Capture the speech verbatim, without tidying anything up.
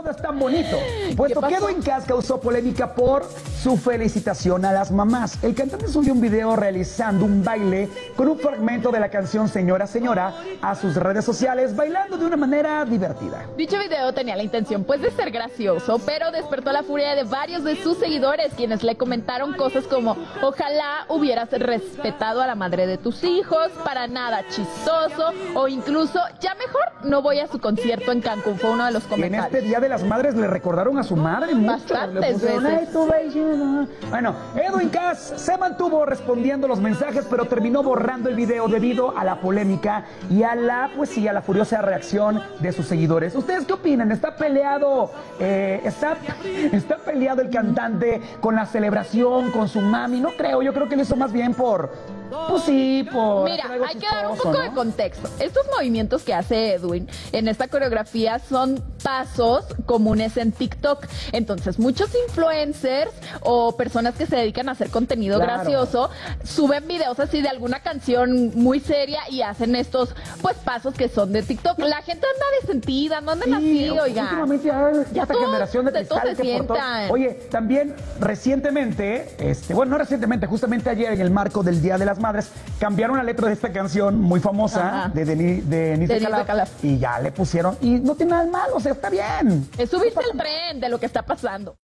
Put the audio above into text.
notas tan bonito? Puesto que Edwin Cass causó polémica por su felicitación a las mamás. El cantante subió un video realizando un baile con un fragmento de la canción Señora, Señora a sus redes sociales, bailando de una manera divertida. Dicho video tenía la intención pues de ser gracioso, pero despertó la furia de varios de sus seguidores, quienes le comentaron cosas como: ojalá hubieras respetado a la madre de tus hijos, para nada chistoso, o incluso ya mejor no voy a su concierto en Cancún. Fue uno de los comentarios. En este Día de las Madres le recordaron a su madre mucho. Bastantes veces. Bueno, Edwin Cass se mantuvo respondiendo los mensajes, pero terminó borrando el video debido a la polémica y a la, pues sí, a la furiosa reacción de sus seguidores. ¿Ustedes qué opinan? ¿Está peleado, eh, está, está peleado el cantante con la celebración, con su mami? No creo, yo creo que lo hizo más bien por... Pues sí, por... Mira, hay chistoso, que dar un poco ¿no? de contexto. Estos movimientos que hace Edwin en esta coreografía son pasos comunes en TikTok. Entonces, muchos influencers o personas que se dedican a hacer contenido Claro. gracioso suben videos así de alguna canción muy seria y hacen estos, pues, pasos que son de TikTok. La gente anda desentida, no andan Sí, así, oigan. últimamente ya, ya esta todos- generación de de todos cristal se que por todo- sientan. Oye, también recientemente, este, bueno, no recientemente, justamente ayer en el marco del Día de las Madres, cambiaron la letra de esta canción muy famosa Ajá. de Denis de Denis De de Denis de Calaf, Calaf. y ya le pusieron, y no tiene nada de malo, o sea, está bien. Es subirse al tren de lo que está pasando.